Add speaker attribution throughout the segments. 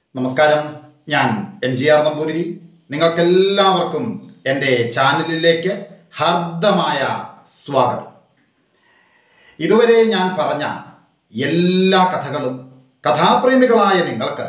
Speaker 1: നമസ്കാരം. ഞാൻ NGR നമ്പൂതിരി. നിങ്ങൾക്കെല്ലാവർക്കും എൻ്റെ ചാനലിലേക്ക് ഹാർദമായ സ്വാഗതം. ഇതുവരെ ഞാൻ പറഞ്ഞ എല്ലാ കഥകളും കഥാപ്രേമികളായ നിങ്ങൾക്ക്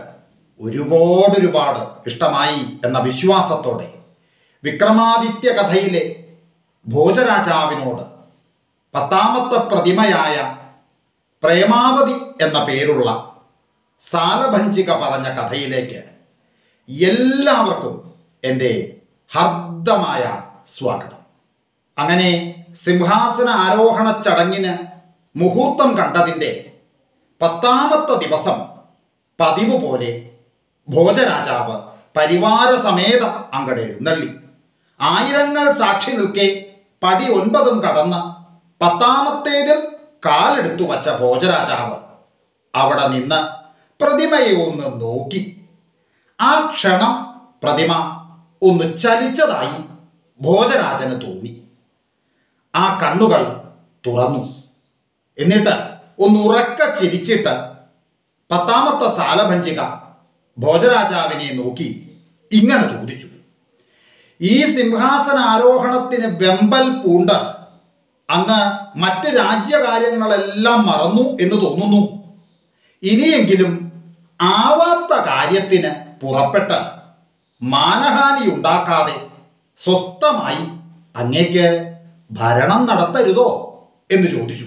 Speaker 1: ഒരുപാട് ഇഷ്ടമായി എന്ന വിശ്വാസത്തോടെ വിക്രമാദിത്യ കഥയിലെ ഭോജരാജാവിനോട് 10ാമത്തെ പ്രതിമയായ പ്രേമാവതി എന്ന പേരുള്ള സാലഭഞ്ചിക പറഞ്ഞ കഥയിലേക്ക് എല്ലാവർക്കും എൻ്റെ ഹാർദമായ സ്വാഗതം. അങ്ങനെ സിംഹാസന ആരോഹണ ചടങ്ങിന് മുഹൂർത്തം കണ്ടതിൻ്റെ 10ാമത്തെ ദിവസം പതിവ് പോലെ ഭോജരാജാവ് പരിവാരസമേതം അങ്ങടെ എഴുന്നള്ളി. ആയിരങ്ങൾ സാക്ഷി നിൽക്കെ പടി 9 കടന്ന് 10ാമത്തേതിൽ കാലെടുത്തു വച്ച ഭോജരാജാവ് അവിടെ നിന്ന് പ്രതിമയെ ഒന്ന് നോക്കി. ആ ക്ഷണം പ്രതിമ ഒന്ന് ചലിച്ചതായി ഭോജരാജന് തോന്നി. ആ കണ്ണുകൾ തുറന്നു. എന്നിട്ട് ഒന്ന് ഉറക്ക ചിരിച്ചിട്ട് 10ാമത്തെ സാലഭഞ്ചിക ഭോജരാജാവിനെ നോക്കി ഇങ്ങനെ ചോദിച്ചു: ഈ സിംഹാസന ആരോഹണത്തിന് വെമ്പൽ പൂണ്ട് അങ്ങ് മറ്റ് രാജ്യകാര്യങ്ങളെല്ലാം മറന്നു എന്ന് തോന്നുന്നു. ഇനിയെങ്കിലും ആവാത്ത കാര്യത്തിന് പുറപ്പെട്ട് മാനഹാനി ഉണ്ടാക്കാതെ സ്വസ്ഥമായി അങ്ങേക്ക് ഭരണം നടത്തരുതോ എന്ന് ചോദിച്ചു.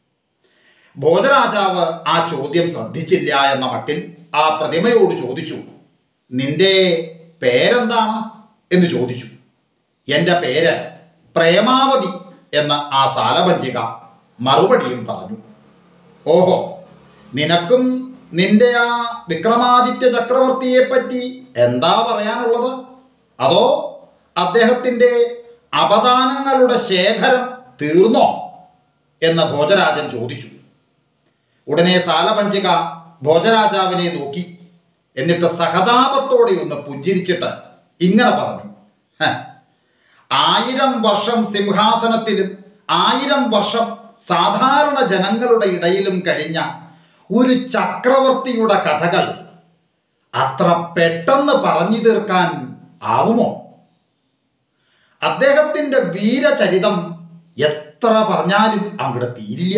Speaker 1: ഭോജരാജാവ് ആ ചോദ്യം ശ്രദ്ധിച്ചില്ല എന്ന മട്ടിൽ ആ പ്രതിമയോട് ചോദിച്ചു: നിന്റെ പേരെന്താണ് എന്ന് ചോദിച്ചു. എൻ്റെ പേര് പ്രേമാവതി എന്ന് ആ സാലഭഞ്ചിക മറുപടിയും പറഞ്ഞു. ഓഹോ, നിനക്കും നിന്റെ ആ വിക്രമാദിത്യ ചക്രവർത്തിയെ പറ്റി എന്താ പറയാനുള്ളത്? അതോ അദ്ദേഹത്തിൻ്റെ അപദാനങ്ങളുടെ ശേഖരം തീർന്നോ എന്ന് ഭോജരാജൻ ചോദിച്ചു. ഉടനെ സാലഭഞ്ചിക ഭോജരാജാവിനെ നോക്കി. എന്നിട്ട് സഹതാപത്തോടെ ഒന്ന് പുഞ്ചിരിച്ചിട്ട് ഇങ്ങനെ പറഞ്ഞു: 1000 വർഷം സിംഹാസനത്തിലും 1000 വർഷം സാധാരണ ജനങ്ങളുടെ ഇടയിലും കഴിഞ്ഞ ഒരു ചക്രവർത്തിയുടെ കഥകൾ അത്ര പെട്ടെന്ന് പറഞ്ഞു തീർക്കാൻ ആവുമോ? അദ്ദേഹത്തിൻ്റെ വീരചരിതം എത്ര പറഞ്ഞാലും അങ്ങോട്ട് തീരില്ല.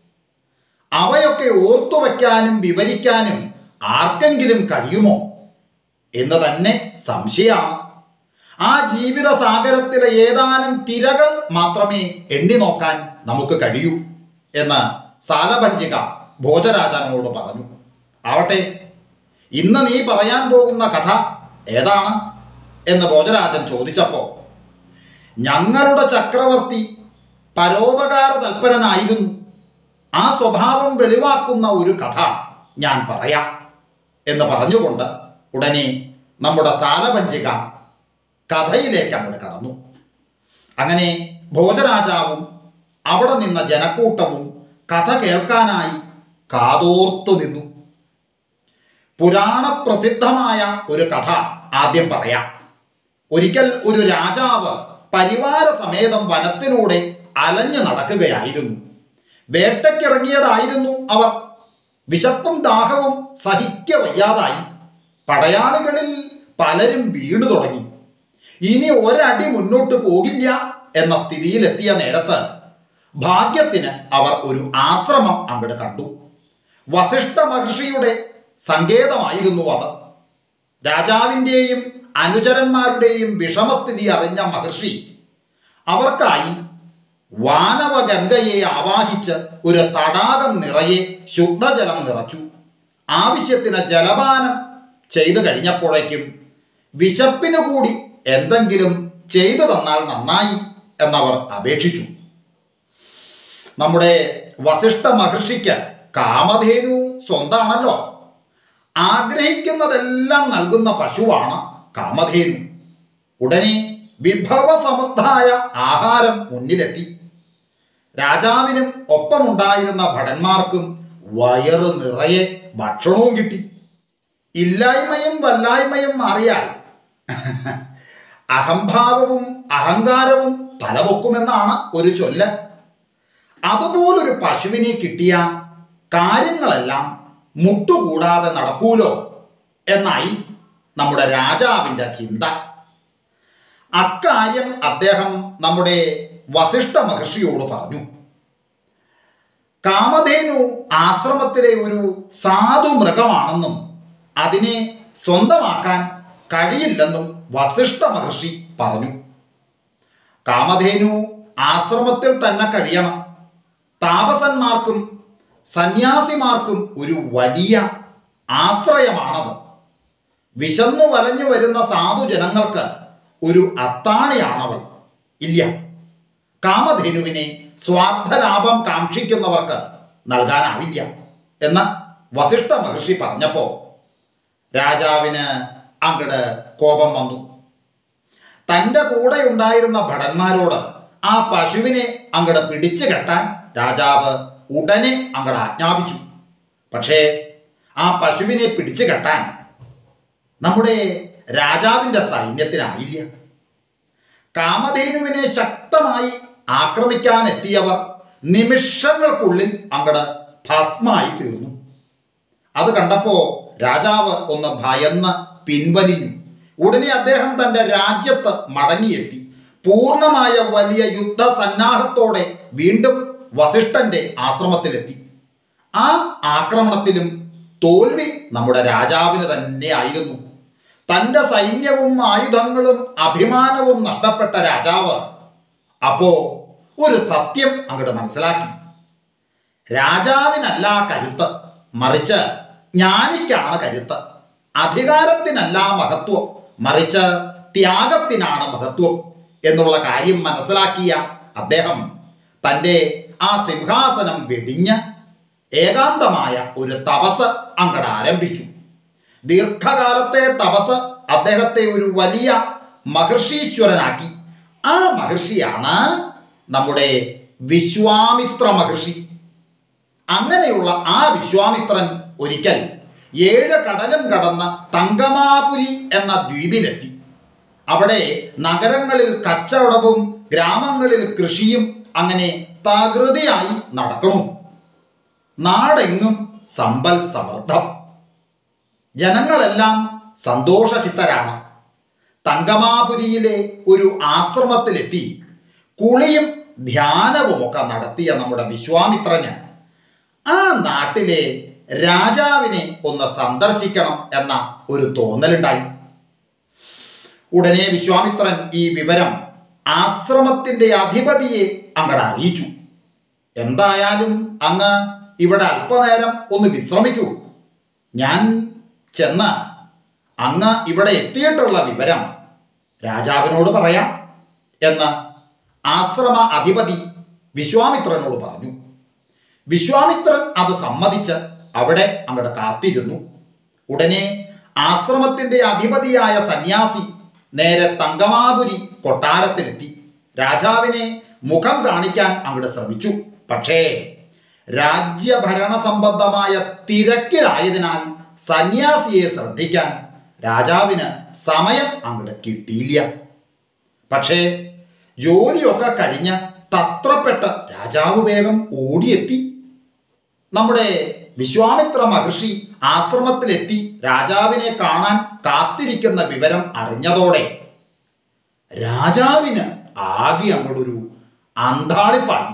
Speaker 1: അവയൊക്കെ ഓർത്തു വയ്ക്കാനും വിവരിക്കാനും ആർക്കെങ്കിലും കഴിയുമോ എന്ന് തന്നെ സംശയമാണ്. ആ ജീവിത സാഗരത്തിലെ ഏതാനും തിരകൾ മാത്രമേ എണ്ണി നോക്കാൻ നമുക്ക് കഴിയൂ എന്ന് സാലഭഞ്ചിക ഭോജരാജനോട് പറഞ്ഞു. ആവട്ടെ, ഇന്ന് നീ പറയാൻ പോകുന്ന കഥ ഏതാണ് എന്ന് ഭോജരാജൻ ചോദിച്ചപ്പോൾ, ഞങ്ങളുടെ ചക്രവർത്തി പരോപകാര തൽപരനായിരുന്നു. ആ സ്വഭാവം വെളിവാക്കുന്ന ഒരു കഥ ഞാൻ പറയാം എന്ന് പറഞ്ഞുകൊണ്ട് ഉടനെ നമ്മുടെ സാലഭഞ്ചിക കഥയിലേക്ക് അങ്ങോട്ട് കടന്നു. അങ്ങനെ ഭോജരാജാവും അവിടെ നിന്ന ജനക്കൂട്ടവും കഥ കേൾക്കാനായി കാതോർത്തു നിന്നു. പുരാണ പ്രസിദ്ധമായ ഒരു കഥ ആദ്യം പറയാം. ഒരിക്കൽ ഒരു രാജാവ് പരിവാര സമേതം വനത്തിലൂടെ അലഞ്ഞു നടക്കുകയായിരുന്നു. വേട്ടയ്ക്കിറങ്ങിയതായിരുന്നു അവർ. വിശപ്പും ദാഹവും സഹിക്കവയ്യാതായി. പടയാളികളിൽ പലരും വീണു തുടങ്ങി. ഇനി ഒരടി മുന്നോട്ട് പോകില്ല എന്ന സ്ഥിതിയിലെത്തിയ നേരത്ത് ഭാഗ്യത്തിന് അവർ ഒരു ആശ്രമം അങ്ങോട്ട് കണ്ടു. വസിഷ്ഠ മഹർഷിയുടെ സങ്കേതമായിരുന്നു അത്. രാജാവിൻ്റെയും അനുചരന്മാരുടെയും വിഷമസ്ഥിതി അറിഞ്ഞ മഹർഷി അവർക്കായി വാനവഗംഗയെ ആവാഹിച്ച് ഒരു തടാകം നിറയെ ശുദ്ധജലം നിറച്ചു. ആവശ്യത്തിന് ജലപാനം ചെയ്തു കഴിഞ്ഞപ്പോഴേക്കും വിശപ്പിനു കൂടി എന്തെങ്കിലും ചെയ്തു തന്നാൽ നന്നായി എന്നവർ അപേക്ഷിച്ചു. നമ്മുടെ വസിഷ്ഠ മഹർഷിക്ക് കാമധേനു സ്വന്തമാണല്ലോ. ആഗ്രഹിക്കുന്നതെല്ലാം നൽകുന്ന പശുവാണ് കാമധേനു. ഉടനെ വിഭവസമൃദ്ധായ ആഹാരം മുന്നിലെത്തി. രാജാവിനും ഒപ്പമുണ്ടായിരുന്ന ഭടന്മാർക്കും വയറ് നിറയെ ഭക്ഷണവും കിട്ടി. ഇല്ലായ്മയും വല്ലായ്മയും മാറിയാൽ അഹംഭാവവും അഹങ്കാരവും തലപൊക്കുമെന്നാണ് ഒരു ചൊല്ല്. അതുപോലൊരു പശുവിനെ കിട്ടിയ കാര്യങ്ങളെല്ലാം മുട്ടുകൂടാതെ നടക്കൂലോ എന്നായി നമ്മുടെ രാജാവിൻ്റെ ചിന്ത. അക്കാര്യം അദ്ദേഹം നമ്മുടെ വസിഷ്ഠ മഹർഷിയോട് പറഞ്ഞു. കാമധേനു ആശ്രമത്തിലെ ഒരു സാധു മൃഗമാണെന്നും അതിനെ സ്വന്തമാക്കാൻ കഴിയില്ലെന്നും വസിഷ്ഠ മഹർഷി പറഞ്ഞു. കാമധേനു ആശ്രമത്തിൽ തന്നെ കഴിയണം. താപസന്മാർക്കും സന്യാസിമാർക്കും ഒരു വലിയ ആശ്രയമാണത്. വിശന്നു വലഞ്ഞു വരുന്ന സാധുജനങ്ങൾക്ക് ഒരു അത്താണിയാണവൾ. ഇല്ല, കാമധേനുവിനെ സ്വാർത്ഥലാഭം കാക്ഷിക്കുന്നവർക്ക് നൽകാനാവില്ല എന്ന് വസിഷ്ഠ മഹർഷി പറഞ്ഞപ്പോൾ രാജാവിന് അങ്ങട് കോപം വന്നു. തൻ്റെ കൂടെ ഉണ്ടായിരുന്ന ഭടന്മാരോട് ആ പശുവിനെ അങ്ങട് പിടിച്ചു കെട്ടാൻ രാജാവ് ഉടനെ അങ്ങട് ആജ്ഞാപിച്ചു. പക്ഷേ ആ പശുവിനെ പിടിച്ചു കെട്ടാൻ നമ്മുടെ രാജാവിൻ്റെ സൈന്യത്തിനായില്ല. കാമധേനുവിനെ ശക്തമായി ആക്രമിക്കാനെത്തിയവർ നിമിഷങ്ങൾക്കുള്ളിൽ അങ്ങട് ഭസ്മായി തീർന്നു. അത് കണ്ടപ്പോൾ രാജാവ് ഒന്ന് ഭയന്ന് പിൻവലിഞ്ഞു. ഉടനെ അദ്ദേഹം തൻ്റെ രാജ്യത്ത് മടങ്ങിയെത്തി പൂർണ്ണമായ വലിയ യുദ്ധസന്നാഹത്തോടെ വീണ്ടും വസിഷ്ഠന്റെ ആശ്രമത്തിലെത്തി. ആ ആക്രമണത്തിലും തോൽവി നമ്മുടെ രാജാവിന് തന്നെയായിരുന്നു. തൻ്റെ സൈന്യവും ആയുധങ്ങളും അഭിമാനവും നഷ്ടപ്പെട്ട രാജാവ് അപ്പോ ഒരു സത്യം അങ്ങോട്ട് മനസ്സിലാക്കി. രാജാവിനല്ല കരുത്ത്, മറിച്ച് ജ്ഞാനിക്കാണ് കരുത്ത്. അധികാരത്തിനല്ല മഹത്വം, മറിച്ച് ത്യാഗത്തിനാണ് മഹത്വം എന്നുള്ള കാര്യം മനസ്സിലാക്കിയ അദ്ദേഹം തൻ്റെ ആ സിംഹാസനം വെടിഞ്ഞ് ഏകാന്തമായ ഒരു തപസ് അങ്ങട് ആരംഭിച്ചു. ദീർഘകാലത്തെ തപസ് അദ്ദേഹത്തെ ഒരു വലിയ മഹർഷീശ്വരനാക്കി. ആ മഹർഷിയാണ് നമ്മുടെ വിശ്വാമിത്ര മഹർഷി. അങ്ങനെയുള്ള ആ വിശ്വാമിത്രൻ ഒരിക്കൽ 7 കടലും കടന്ന് തങ്കമാപുരി എന്ന ദ്വീപിലെത്തി. അവിടെ നഗരങ്ങളിൽ കച്ചവടവും ഗ്രാമങ്ങളിൽ കൃഷിയും അങ്ങനെ തകൃതിയായി നടക്കുന്നു. നാടെങ്ങും സമ്പൽ സമൃദ്ധം. ജനങ്ങളെല്ലാം സന്തോഷചിത്തരാണ്. തങ്കമാപുരിയിലെ ഒരു ആശ്രമത്തിലെത്തി കുളിയും ധ്യാനവുമൊക്കെ നടത്തിയ നമ്മുടെ വിശ്വാമിത്രന് ആ നാട്ടിലെ രാജാവിനെ ഒന്ന് സന്ദർശിക്കണം എന്ന ഒരു തോന്നലുണ്ടായി. ഉടനെ വിശ്വാമിത്രൻ ഈ വിവരം ആശ്രമത്തിൻ്റെ അധിപതിയെ അങ്ങട് അറിയിച്ചു. എന്തായാലും അങ്ങ് ഇവിടെ അല്പനേരം ഒന്ന് വിശ്രമിക്കൂ, ഞാൻ ചെന്ന് അങ്ങ് ഇവിടെ എത്തിയിട്ടുള്ള വിവരം രാജാവിനോട് പറയാം എന്ന് ആശ്രമ അധിപതി വിശ്വാമിത്രനോട് പറഞ്ഞു. വിശ്വാമിത്രൻ അത് സമ്മതിച്ച് അവിടെ അങ്ങോട്ട് കാത്തിരുന്നു. ഉടനെ ആശ്രമത്തിൻ്റെ അധിപതിയായ സന്യാസി നേരെ തങ്കമാപുരി കൊട്ടാരത്തിലെത്തി രാജാവിനെ മുഖം കാണിക്കാൻ അങ്ങോട്ട് ശ്രമിച്ചു. പക്ഷേ രാജ്യഭരണ സംബന്ധമായ തിരക്കിലായതിനാൽ സന്യാസിയെ ശ്രദ്ധിക്കാൻ രാജാവിന് സമയം അങ്ങോട്ട് കിട്ടിയില്ല. പക്ഷേ ജോലിയൊക്കെ കഴിഞ്ഞ് തത്രപ്പെട്ട് രാജാവ് വേഗം ഓടിയെത്തി. നമ്മുടെ വിശ്വാമിത്ര മഹർഷി ആശ്രമത്തിലെത്തി രാജാവിനെ കാണാൻ കാത്തിരിക്കുന്ന വിവരം അറിഞ്ഞതോടെ രാജാവിന് ആകെ അങ്ങോട്ടൊരു അന്താളിപ്പായി.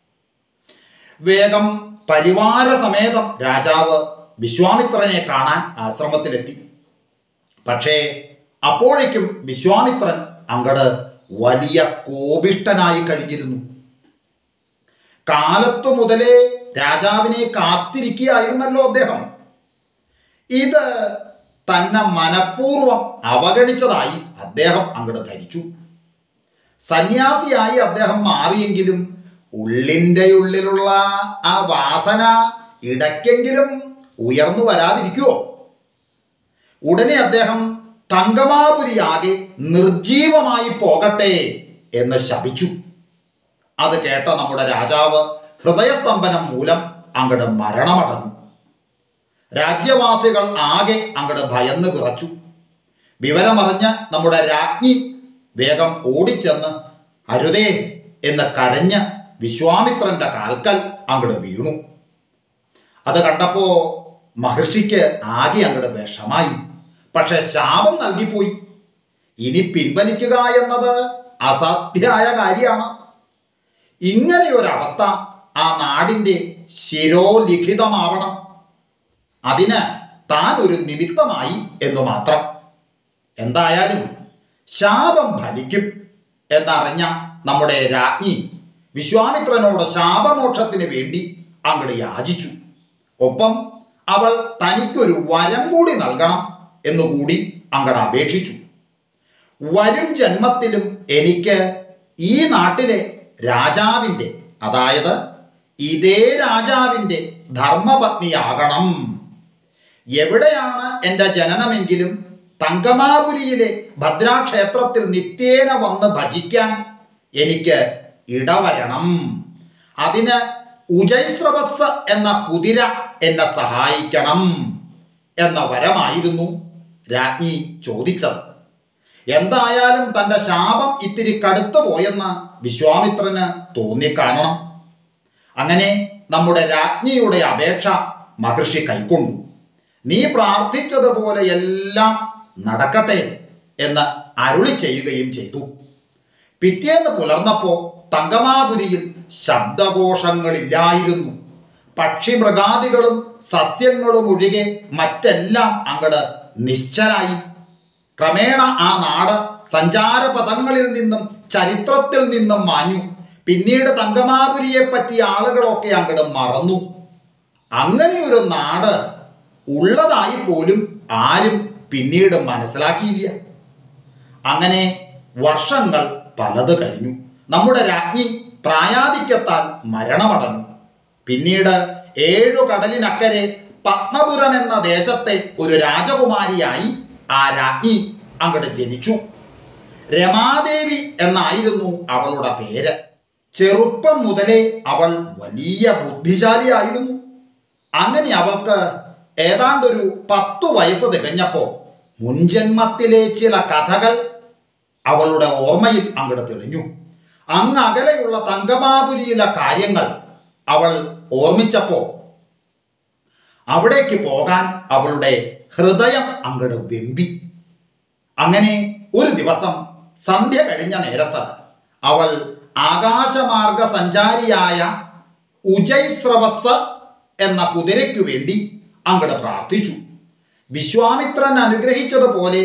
Speaker 1: വേഗം പരിവാര സമേതം രാജാവ് വിശ്വാമിത്രനെ കാണാൻ ആശ്രമത്തിലെത്തി. പക്ഷേ അപ്പോഴേക്കും വിശ്വാമിത്രൻ അങ്ങട് വലിയ കോപിഷ്ഠനായി കഴിഞ്ഞിരുന്നു. കാലത്തു മുതലേ രാജാവിനെ കാത്തിരിക്കുകയായിരുന്നല്ലോ അദ്ദേഹം. ഇത് തന്നെ മനഃപൂർവ്വം അവഗണിച്ചതായി അദ്ദേഹം അങ്ങോട്ട് ധരിച്ചു. സന്യാസിയായി അദ്ദേഹം മാറിയെങ്കിലും ഉള്ളിൻ്റെ ഉള്ളിലുള്ള ആ വാസന ഇടയ്ക്കെങ്കിലും ഉയർന്നു വരാതിരിക്കുമോ? ഉടനെ അദ്ദേഹം തങ്കമാപുരിയാകെ നിർജീവമായി പോകട്ടെ എന്ന് ശപിച്ചു. അത് കേട്ട നമ്മുടെ രാജാവ് ഹൃദയസ്തംഭനം മൂലം അങ്ങട് മരണമടഞ്ഞു. രാജ്യവാസികൾ ആകെ അങ്ങട് ഭയന്ന് വിറച്ചു. വിവരമറിഞ്ഞ് നമ്മുടെ രാജ്ഞി വേഗം ഓടിച്ചെന്ന് അരുതേ എന്ന് കരഞ്ഞ് വിശ്വാമിത്രന്റെ കാൽക്കൽ അങ്ങട് വീണു. അത് കണ്ടപ്പോ മഹർഷിക്ക് ആകെ അങ്ങട് വിഷമായി. പക്ഷെ ശാപം നൽകിപ്പോയി. ഇനി പിൻവലിക്കുക എന്നത് അസാധ്യമായ കാര്യമാണ്. ഇങ്ങനെയൊരവസ്ഥ ആ നാടിൻ്റെ ശിരോലിഖിതമാവണം. അതിന് താൻ ഒരു നിമിത്തമായി എന്നു മാത്രം. എന്തായാലും ശാപം ഫലിക്കും എന്നറിഞ്ഞ നമ്മുടെ രാജ്ഞി വിശ്വാമിത്രനോട് ശാപമോക്ഷത്തിന് വേണ്ടി അങ്ങോട്ട് യാചിച്ചു. ഒപ്പം അവൾ തനിക്കൊരു വരം കൂടി നൽകണം എന്നുകൂടി അങ്ങോട്ട് അപേക്ഷിച്ചു. വരും ജന്മത്തിലും എനിക്ക് ഈ നാട്ടിലെ രാജാവിൻ്റെ, അതായത് ഇതേ രാജാവിൻ്റെ ധർമ്മപത്നിയാകണം. എവിടെയാണ് എൻ്റെ ജനനമെങ്കിലും തങ്കമാപുരിയിലെ ഭദ്രാക്ഷേത്രത്തിൽ നിത്യേന വന്ന് ഭജിക്കാൻ എനിക്ക് ഇടവരണം. അതിന് ഉജൈസ്രവസ് എന്ന കുതിര എന്നെ സഹായിക്കണം എന്ന വരമായിരുന്നു രാജ്ഞി ചോദിച്ചത്. എന്തായാലും തൻ്റെ ശാപം ഇത്തിരി കടുത്തു പോയെന്ന് വിശ്വാമിത്രന് തോന്നിക്കാണണം. അങ്ങനെ നമ്മുടെ രാജ്ഞിയുടെ അപേക്ഷ മഹർഷി കൈക്കൊണ്ടു. നീ പ്രാർത്ഥിച്ചതുപോലെ എല്ലാം നടക്കട്ടെ എന്ന് അരുളി ചെയ്യുകയും ചെയ്തു. പിറ്റേന്ന് പുലർന്നപ്പോൾ തങ്കമാപുരിയിൽ ശബ്ദകോശങ്ങളില്ലായിരുന്നു. പക്ഷിമൃഗാദികളും സസ്യങ്ങളും ഒഴികെ മറ്റെല്ലാം അങ്ങട് നിശ്ചലായി. ക്രമേണ ആ നാട് സഞ്ചാരപഥങ്ങളിൽ നിന്നും ചരിത്രത്തിൽ നിന്നും മാഞ്ഞു. പിന്നീട് തങ്കമാപുരിയെ പറ്റി ആളുകളൊക്കെ അങ്ങട് മറന്നു. അങ്ങനെ ഒരു നാട് ഉള്ളതായി പോലും ആരും പിന്നീട് മനസ്സിലാക്കിയില്ല. അങ്ങനെ വർഷങ്ങൾ പലത് കഴിഞ്ഞു. നമ്മുടെ രാജ്ഞി പ്രായാധിക്യത്താൽ മരണമടഞ്ഞു. പിന്നീട് 7 കടലിനക്കരെ പത്മപുരം എന്ന ദേശത്തെ ഒരു രാജകുമാരിയായി ആ രാജ്ഞി അങ്ങോട്ട് ജനിച്ചു. രമാദേവി എന്നായിരുന്നു അവളുടെ പേര്. ചെറുപ്പം മുതലേ അവൾ വലിയ ബുദ്ധിശാലിയായിരുന്നു. അങ്ങനെ അവൾക്ക് ഏതാണ്ടൊരു 10 വയസ്സ് തികഞ്ഞപ്പോൾ മുൻജന്മത്തിലെ ചില കഥകൾ അവളുടെ ഓർമ്മയിൽ അങ്ങോട്ട് തെളിഞ്ഞു. അങ്ങകലെയുള്ള തങ്കമാപുരിയിലെ കാര്യങ്ങൾ അവൾ ഓർമ്മിച്ചപ്പോൾ അവിടേക്ക് പോകാൻ അവളുടെ ഹൃദയം അങ്ങോട്ട് വെമ്പി. അങ്ങനെ ഒരു ദിവസം സന്ധ്യ കഴിഞ്ഞ നേരത്ത് അവൾ ആകാശമാർഗ സഞ്ചാരിയായ ഉജൈസ്രവസ് എന്ന കുതിരയ്ക്കു വേണ്ടി അങ്ങോട്ട് പ്രാർത്ഥിച്ചു. വിശ്വാമിത്രൻ അനുഗ്രഹിച്ചതുപോലെ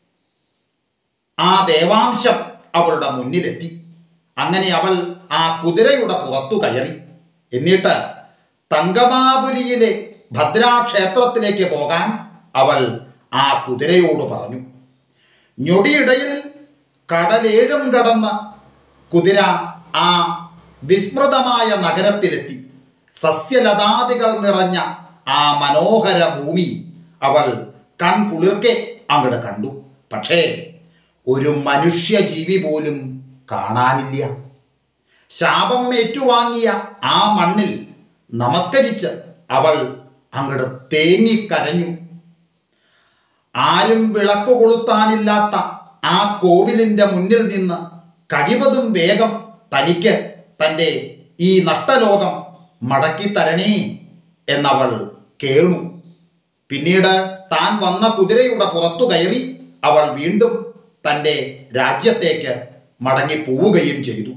Speaker 1: ആ ദേവാംശം അവളുടെ മുന്നിലെത്തി. അങ്ങനെ അവൾ ആ കുതിരയുടെ പുറത്തു കയറി. എന്നിട്ട് തങ്കമാപുരിയിലെ ഭദ്രാക്ഷേത്രത്തിലേക്ക് പോകാൻ അവൾ ആ കുതിരയോട് പറഞ്ഞു. ഞൊടിയിടയിൽ കടലേഴും കടന്ന് കുതിര ആ വിസ്മൃതമായ നഗരത്തിലെത്തി. സസ്യലതാദികൾ നിറഞ്ഞ ആ മനോഹര ഭൂമി അവൾ കൺകുളിർക്കെ അങ്ങോട്ട് കണ്ടു. പക്ഷേ ഒരു മനുഷ്യജീവി പോലും കാണാനില്ല. ശാപം ഏറ്റുവാങ്ങിയ ആ മണ്ണിൽ നമസ്കരിച്ച് അവൾ അങ്ങോട്ട് തേങ്ങിക്കരഞ്ഞു. ആരും വിളക്കു കൊളുത്താനില്ലാത്ത ആ കോവിലിൻ്റെ മുന്നിൽ നിന്ന് കഴിവതും വേഗം തനിക്ക് തൻ്റെ ഈ നഷ്ടലോകം മടക്കി തരണേ എന്നവൾ കേണു. പിന്നീട് താൻ വന്ന കുതിരയുടെ പുറത്തു കയറി അവൾ വീണ്ടും തൻ്റെ രാജ്യത്തേക്ക് മടങ്ങിപ്പോവുകയും ചെയ്തു.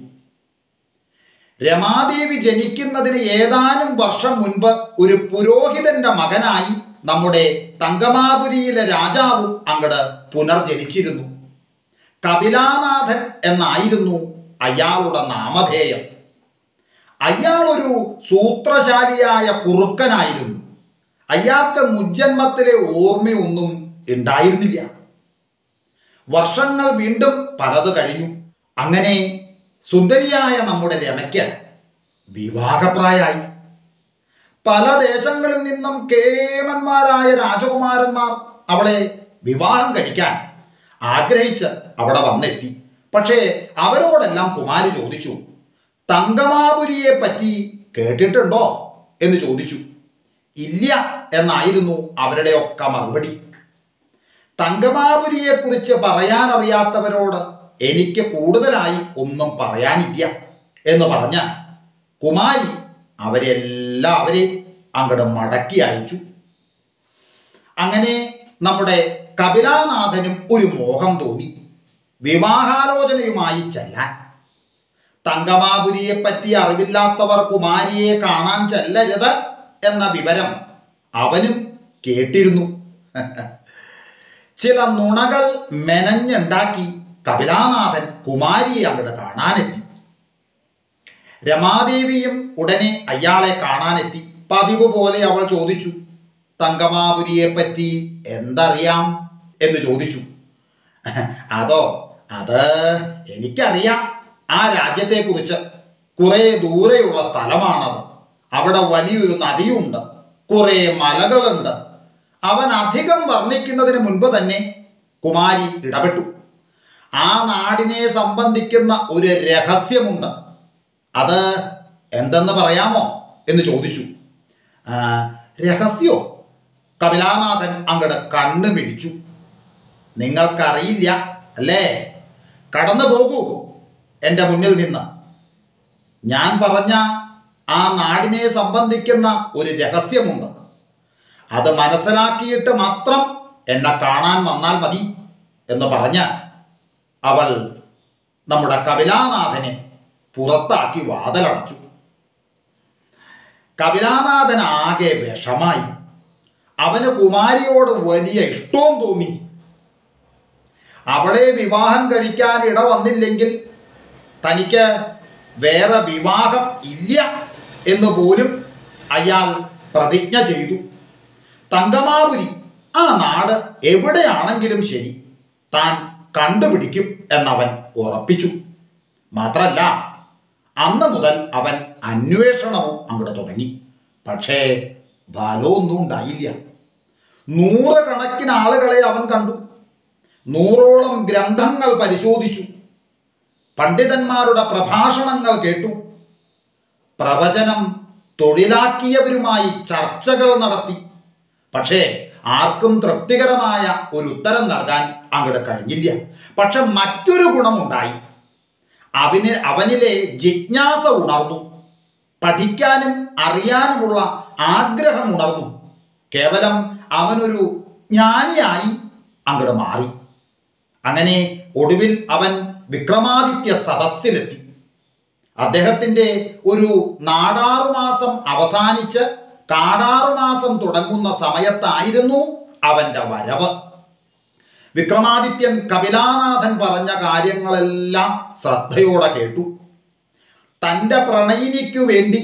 Speaker 1: രമാദേവി ജനിക്കുന്നതിന് ഏതാനും വർഷം മുൻപ് ഒരു പുരോഹിതന്റെ മകനായി നമ്മുടെ തങ്കമാപുരിയിലെ രാജാവും അങ്ങട് പുനർജനിച്ചിരുന്നു. കപിലാനാഥൻ എന്നായിരുന്നു അയാളുടെ നാമധേയം. അയാളൊരു സൂത്രശാലിയായ കുറുക്കനായിരുന്നു. അയാൾക്ക് മുജ്ജന്മത്തിലെ ഓർമ്മയൊന്നും ഉണ്ടായിരുന്നില്ല. വർഷങ്ങൾ വീണ്ടും പലത് കഴിഞ്ഞു. അങ്ങനെ സുന്ദരിയായ നമ്മുടെ രമയ്ക്ക് വിവാഹപ്രായമായി. പല ദേശങ്ങളിൽ നിന്നും കേമന്മാരായ രാജകുമാരന്മാർ അവളെ വിവാഹം കഴിക്കാൻ ആഗ്രഹിച്ച് അവിടെ വന്നെത്തി. പക്ഷേ അവരോടെല്ലാം കുമാരി ചോദിച്ചു, തങ്കമാപുരിയെ പറ്റി കേട്ടിട്ടുണ്ടോ എന്ന് ചോദിച്ചു. ഇല്ല എന്നായിരുന്നു അവരുടെയൊക്കെ മറുപടി. തങ്കമാപുരിയെക്കുറിച്ച് പറയാനറിയാത്തവരോട് എനിക്ക് കൂടുതലായി ഒന്നും പറയാനില്ല എന്ന് പറഞ്ഞ കുമാരി അവരെല്ലാവരെയും അങ്ങോട്ട് മടക്കി അയച്ചു. അങ്ങനെ നമ്മുടെ കപിലാനാഥനും ഒരു മോഹം തോന്നി വിവാഹാലോചനയുമായി ചെല്ലാൻ. തങ്കമാപുരിയെപ്പറ്റി അറിവില്ലാത്തവർ കുമാരിയെ കാണാൻ ചെല്ലരുത് എന്ന വിവരം അവനും കേട്ടിരുന്നു. ചില നുണകൾ മെനഞ്ഞുണ്ടാക്കി കപിലാനാഥൻ കുമാരിയെ അങ്ങോട്ട് കാണാനെത്തി. രമാദേവിയും ഉടനെ അയാളെ കാണാനെത്തി. പതിവ് പോലെ അവൾ ചോദിച്ചു, തങ്കമാപുരിയെപ്പറ്റി എന്തറിയാം എന്ന് ചോദിച്ചു. അത് എനിക്കറിയാം. ആ രാജ്യത്തെക്കുറിച്ച്. കുറെ ദൂരെയുള്ള സ്ഥലമാണത്. അവിടെ വലിയൊരു നദിയുണ്ട്, കുറെ മലകളുണ്ട്. അവൻ അധികം വർണ്ണിക്കുന്നതിന് മുൻപ് തന്നെ കുമാരി ഇടപെട്ടു. ആ നാടിനെ സംബന്ധിക്കുന്ന ഒരു രഹസ്യമുണ്ട്. അത് എന്തെന്ന് പറയാമോ എന്ന് ചോദിച്ചു. രഹസ്യോ? കപിലാനാഥൻ അങ്ങട് കണ്ണു പിടിച്ചു. നിങ്ങൾക്കറിയില്ല അല്ലേ? കടന്നു പോകൂ എൻ്റെ മുന്നിൽ നിന്ന്. ഞാൻ പറഞ്ഞ ആ നാടിനെ സംബന്ധിക്കുന്ന ഒരു രഹസ്യമുണ്ട്. അത് മനസ്സിലാക്കിയിട്ട് മാത്രം എന്നെ കാണാൻ വന്നാൽ മതി എന്ന് പറഞ്ഞ് അവൾ നമ്മുടെ കപിലാനാഥനെ പുറത്താക്കി വാതിലടച്ചു. കപിലാനാഥൻ ആകെ വിഷമായി. അവന് കുമാരിയോട് വലിയ ഇഷ്ടവും തോന്നി. അവളെ വിവാഹം കഴിക്കാൻ ഇട വന്നില്ലെങ്കിൽ തനിക്ക് വേറെ വിവാഹം ഇല്ല എന്ന് പോലും അയാൾ പ്രതിജ്ഞ ചെയ്തു. തങ്കമാപുരി, ആ നാട് എവിടെയാണെങ്കിലും ശരി, താൻ കണ്ടുപിടിക്കും എന്നവൻ ഉറപ്പിച്ചു. മാത്രല്ല, അന്ന് മുതൽ അവൻ അന്വേഷണവും അങ്ങോട്ട് തുടങ്ങി. പക്ഷേ ഫലമൊന്നും ഉണ്ടായില്ല. 100 കണക്കിന് ആളുകളെ അവൻ കണ്ടു. 100ഓളം ഗ്രന്ഥങ്ങൾ പരിശോധിച്ചു. പണ്ഡിതന്മാരുടെ പ്രഭാഷണങ്ങൾ കേട്ടു. പ്രവചനം തൊഴിലാക്കിയവരുമായി ചർച്ചകൾ നടത്തി. പക്ഷേ ആർക്കും തൃപ്തികരമായ ഒരു ഉത്തരം നൽകാൻ അങ്ങോട്ട് കഴിഞ്ഞില്ല. പക്ഷെ മറ്റൊരു ഗുണമുണ്ടായി. അവനിലെ ജിജ്ഞാസ ഉണർന്നു. പഠിക്കാനും അറിയാനുമുള്ള ആഗ്രഹം ഉണർന്നു. കേവലം അവനൊരു ജ്ഞാനിയായി അങ്ങോട്ട് മാറി. അങ്ങനെ ഒടുവിൽ അവൻ വിക്രമാദിത്യ സദസ്സിലെത്തി. അദ്ദേഹത്തിൻ്റെ ഒരു നാടാറുമാസം അവസാനിച്ച് കാടാറുമാസം തുടങ്ങുന്ന സമയത്തായിരുന്നു അവൻ്റെ വരവ്. വിക്രമാദിത്യൻ കപിലാനാഥൻ പറഞ്ഞ കാര്യങ്ങളെല്ലാം ശ്രദ്ധയോടെ കേട്ടു. തൻ്റെ പ്രണയിനിക്കു വേണ്ടി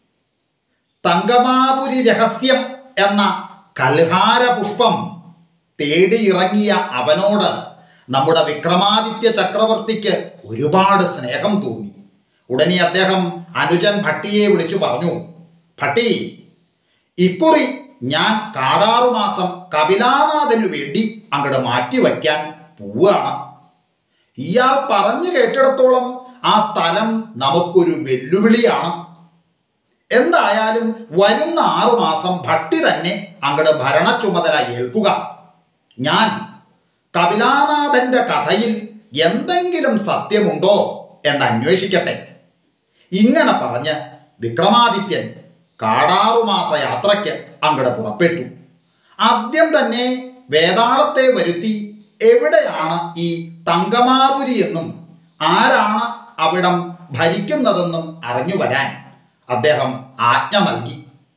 Speaker 1: തങ്കമാപുരി രഹസ്യം എന്ന കൽഹാര പുഷ്പം തേടിയിറങ്ങിയ അവനോട് നമ്മുടെ വിക്രമാദിത്യ ചക്രവർത്തിക്ക് ഒരുപാട് സ്നേഹം തോന്നി. ഉടനെ അദ്ദേഹം അനുജൻ ഭട്ടിയെ വിളിച്ചു പറഞ്ഞു, ഭട്ടി, ഇക്കുറി ഞാൻ കാടാറുമാസം കപിലാനാഥനു വേണ്ടി അങ്ങോട്ട് മാറ്റിവയ്ക്കാൻ പോവുകയാണ്. ഇയാൾ പറഞ്ഞു കേട്ടിടത്തോളം ആ സ്ഥലം നമുക്കൊരു വെല്ലുവിളിയാണ്. എന്തായാലും വരുന്ന 6 മാസം ഭട്ടി തന്നെ അങ്ങോട്ട് ഭരണ ചുമതല ഏൽക്കുക. ഞാൻ കപിലാനാഥന്റെ കഥയിൽ എന്തെങ്കിലും സത്യമുണ്ടോ എന്ന് അന്വേഷിക്കട്ടെ. ഇങ്ങനെ പറഞ്ഞ് വിക്രമാദിത്യൻ കാടാറുമാസ യാത്രയ്ക്ക് അങ്ങോട്ട് പുറപ്പെട്ടു. ആദ്യം തന്നെ വേതാളത്തെ വരുത്തി എവിടെയാണ് ഈ തങ്കമാപുരി എന്നും ആരാണ് അവിടം ഭരിക്കുന്നതെന്നും അറിഞ്ഞു വരാൻ അദ്ദേഹം ആജ്ഞ നൽകി.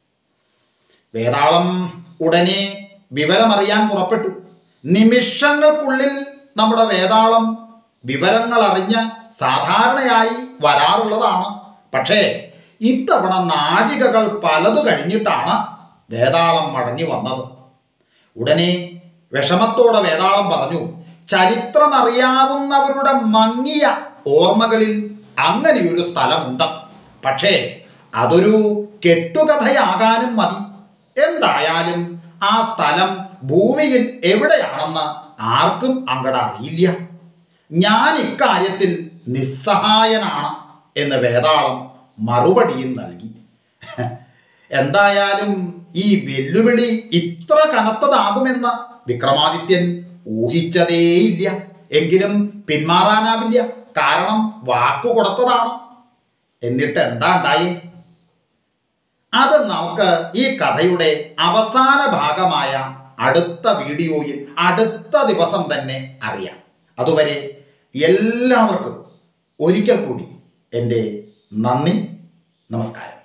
Speaker 1: വേതാളം ഉടനെ വിവരമറിയാൻ പുറപ്പെട്ടു. നിമിഷങ്ങൾക്കുള്ളിൽ നമ്മുടെ വേതാളം വിവരങ്ങൾ അറിഞ്ഞ് സാധാരണയായി വരാറുള്ളതാണ്. പക്ഷേ ഇത്തവണ നാഴികകൾ പലതു കഴിഞ്ഞിട്ടാണ് വേതാളം മടങ്ങി വന്നത്. ഉടനെ വിഷമത്തോടെ വേതാളം പറഞ്ഞു, ചരിത്രമറിയാവുന്നവരുടെ മങ്ങിയ ഓർമ്മകളിൽ അങ്ങനെയൊരു സ്ഥലമുണ്ട്. പക്ഷേ അതൊരു കെട്ടുകഥയാകാനും മതി. എന്തായാലും ആ സ്ഥലം ഭൂമിയിൽ എവിടെയാണെന്ന് ആർക്കും അങ്ങോട്ട് അറിയില്ല. ഞാൻ ഇക്കാര്യത്തിൽ നിസ്സഹായനാണ് എന്ന് വേതാളം മറുപടിയും നൽകി. എന്തായാലും ഈ വെല്ലുവിളി ഇത്ര കനത്തതാകുമെന്ന് വിക്രമാദിത്യൻ ഊഹിച്ചതേയില്ല. എങ്കിലും പിന്മാറാനാവില്ല, കാരണം വാക്കു കൊടുത്തതാണ്. എന്നിട്ട് എന്താ ഉണ്ടായി? അത് നമുക്ക് ഈ കഥയുടെ അവസാന ഭാഗമായ അടുത്ത വീഡിയോയിൽ അടുത്ത ദിവസം തന്നെ അറിയാം. അതുവരെ എല്ലാവർക്കും ഒരിക്കൽ കൂടി എൻ്റെ നന്ദി, നമസ്കാരം.